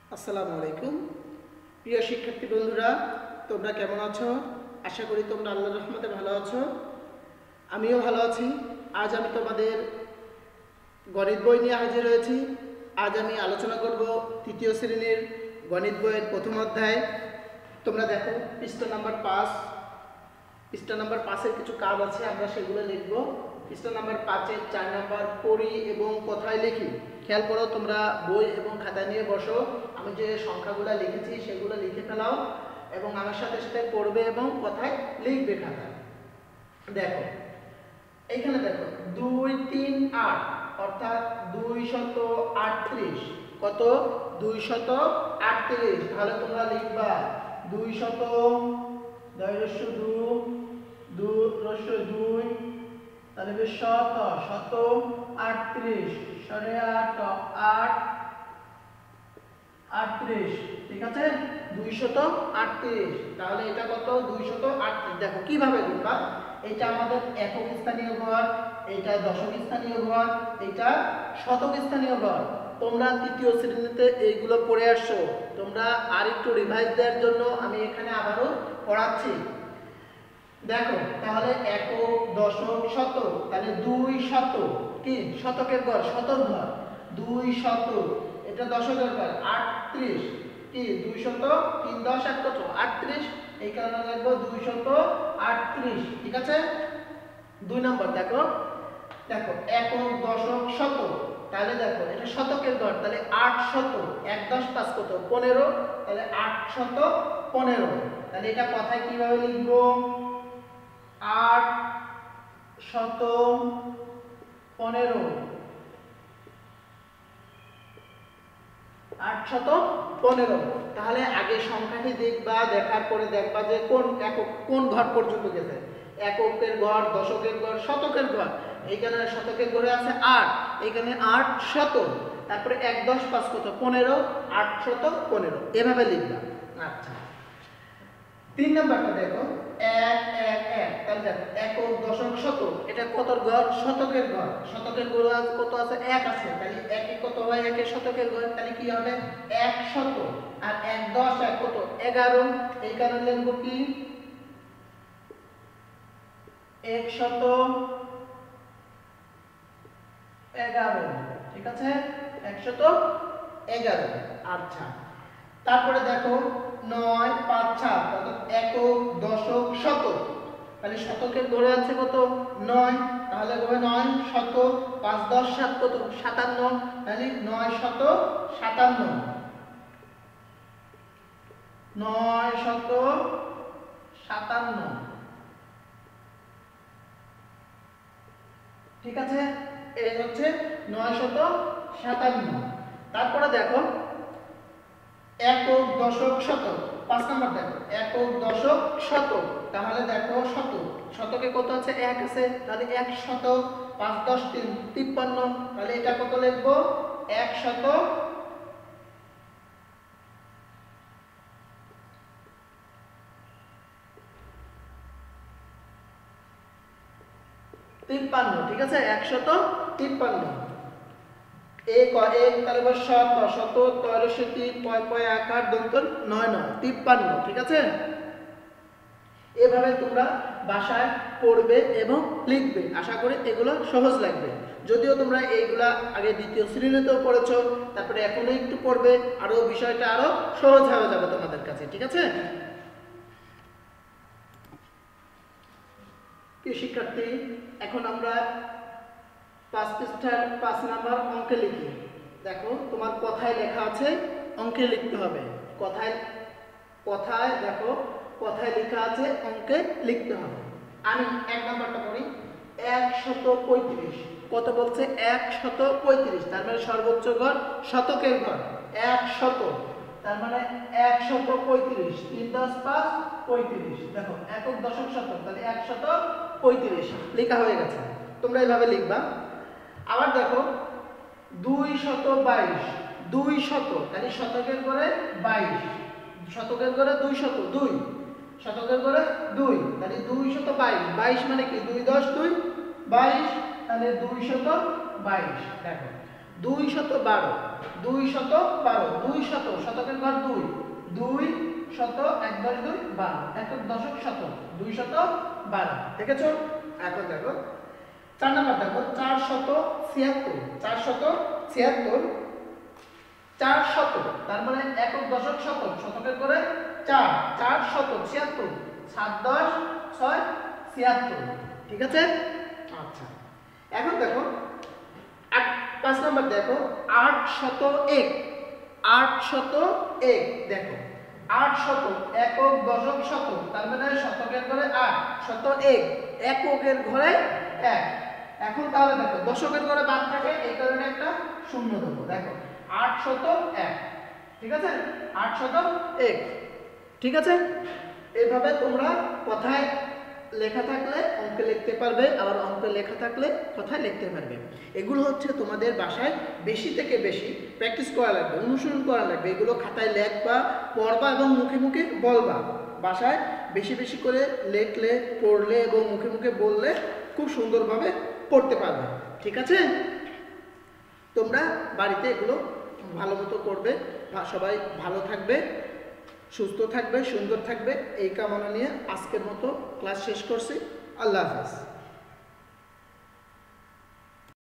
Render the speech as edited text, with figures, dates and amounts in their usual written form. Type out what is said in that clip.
আসসালামু আলাইকুম প্রিয় শিক্ষার্থী বন্ধুরা, তোমরা কেমন আছো? আশা করি তোমরা আল্লাহর রহমতে ভালো আছো। আমিও ভালো আছি। আজ আমি তোমাদের গণিত বই নিয়ে হাজির হয়েছি। আজ আমি আলোচনা করব তৃতীয় শ্রেণীর গণিত বইয়ের প্রথম অধ্যায়। তোমরা দেখো পৃষ্ঠা নাম্বার 5। পৃষ্ঠা নাম্বার 5-এর কিছু কাজ আছে, আমরা সেগুলো লিখব। পৃষ্ঠা নাম্বার 5-এর 4 নাম্বার পড়ি এবং কথায় লিখি। খেয়াল করো, তোমরা বই এবং খাতা নিয়ে বসো। আমি যে সংখ্যাগুলো লিখেছি সেগুলো লিখে ফেলাও এবং আমার সাথে সাথে পড়বে এবং কথায় লিখবে খাতায়। দেখো এইখানে দেখো 2 3 8 অর্থাৎ 238। কত? 238। তাহলে তোমরা লিখবা 200 তাহলে বেশ 138 সাড়ে 8 38। ঠিক আছে, 238। তাহলে এটা কত? 238। দেখো কিভাবে লিখবা। এটা আমাদের একক স্থানীয় ঘর, এটা দশক স্থানীয় ঘর, এটা শতক স্থানীয় ঘর। তোমরা তৃতীয় শ্রেণীতে এইগুলো পড়ে আসছো। তোমরা আর একটু রিভাইজ দেওয়ার জন্য আমি এখানে আবারও পড়াচ্ছি। দেখো তাহলে একক, দশক, শতক। তাহলে 200 কি শতকের ঘর, শতক ঘর। 200 এটা দশকের ঘর। 38 কি 200 3 10 1 কত? 38। এই কারণে লিখবো 238। ঠিক আছে। 2 নম্বর দেখো, দেখো একক, দশক, শতক। তাহলে দেখো এটা শতকের ঘর, তাহলে 800। 1 10 5 কত? 15। তাহলে 815। তাহলে এটা কথায় কিভাবে লিখবো? 815। 815। তাহলে আগে সংখ্যাটি দেখবা, দেখার পরে দেখবা যে কোন একক কোন ঘর পর্যন্ত গেছে। এককের ঘর, দশকের ঘর, শতকের ঘর। এইখানে শতকের ঘরে আছে 8, এইখানে 800। তারপরে 1 10 5 কত? 15। 815 এভাবে লিখবা। আচ্ছা, 3 নাম্বারটা দেখো 1 1 1। তাহলে দেখো একক, দশক, শতক। এটা কত ঘর? শতকের ঘর। শতকের ঘর কত আছে? 1 আছে। তাহলে 1 এ কত হয়? 1 এ শতকের ঘর। তাহলে কি হবে? 100। আর 1 10 1 কত? 11। এই কারণে লিখব কি 111। ঠিক আছে, 111। আচ্ছা, তারপরে দেখো 9 5 7 অর্থাৎ একক, দশক, শতক। তাহলে শতকের ঘরে আছে কত? 9। তাহলে হবে 9 শতক। 5 10 7 কত? 57। তাহলে 957। 957। ঠিক আছে, এই হচ্ছে 957। তারপরে দেখো একক, দশক, শতক। 5 নাম্বার দেখো একক, দশক, শতক। তাহলে দেখো শতক, শতকে কত আছে? 1 আছে। তাহলে 1 শতক। 5 10 3 53। তাহলে এটা কত লিখবো? 1 শতক 53। ঠিক আছে, 1 শতক 53। এক এক তাহলে বস 7 শত 13 পয় পয় আকার দন্তন 9 9 53। ঠিক আছে, এভাবে তোমরা বাসায় পড়বে এবং লিখবে। আশা করি এগুলো সহজ লাগবে। যদিও তোমরা এইগুলা আগে দ্বিতীয় শ্রেণীতেও পড়েছো, তারপরে এখনো একটু পড়বে, আরো বিষয়টা আরো সহজ হয়ে যাবে তোমাদের কাছে। ঠিক আছে প্রিয় শিক্ষার্থী, এখন আমরা 5 পৃষ্ঠার 5 নাম্বার অঙ্কে লিখি। দেখো তোমার কথায় লেখা আছে, অঙ্কে লিখতে হবে। কথায় কথায় দেখো কথায় লেখা আছে, অঙ্কে লিখতে হবে। আমি 1 নাম্বারটা পড়ি। 135। কত বলছে? 135। তার মানে সর্বোচ্চ ঘর, শতকের ঘর। 100 তার মানে 135। 3 10 5 35। দেখো একক, দশক, শতক। তাহলে 135 লেখা হয়ে গেছে। তোমরা এইভাবে লিখবা। আবার দেখো 222। 200 তাহলে শতকের ঘরে 22। শতকের ঘরে 200 2। শতকের ঘরে 2। তাহলে 222। 22 মানে কি? 2 10 2 22। তাহলে 222। দেখো 212 212 200 শতকের ঘর 2 200 1 10 2 12 একক দশক শতক 212 দেখেছো। এখন দেখো 4 নাম্বার দেখো 476 476 400 তার মানে একক দশক শতক শতকের করে 4 476 7 10 6 76 ঠিক আছে। আচ্ছা এখন দেখো 5 নাম্বার দেখো 801 801 দেখো 800 একক দশক শতক তার মানে শতকের ঘরে 8 101 এককের ঘরে 1 এখন তাহলে দেখো দশকের ঘরে বাদ থাকে এই কারণে একটা শূন্য দেবো দেখো 801 ঠিক আছে 801 ঠিক আছে। এইভাবে তোমরা কথায় লেখা থাকলে অঙ্কে লিখতে পারবে, আবার অঙ্কে লেখা থাকলে কথায় লিখতে পারবে। এগুলো হচ্ছে তোমাদের বাসায় বেশি থেকে বেশি প্র্যাকটিস করা লাগবে, অনুসরণ করা লাগবে। এগুলো খাতায় লেখবা, পড়বা এবং মুখে মুখে বলবা। বাসায় বেশি বেশি করে লেখলে, পড়লে এবং মুখে মুখে বললে খুব সুন্দরভাবে পড়তে পারবে। ঠিক আছে, তোমরা বাড়িতে এগুলো ভালো মতো করবে। সবাই ভালো থাকবে, সুস্থ থাকবে, সুন্দর থাকবে, এই কামনা নিয়ে আজকের মতো ক্লাস শেষ করছি। আল্লাহ হাফেজ।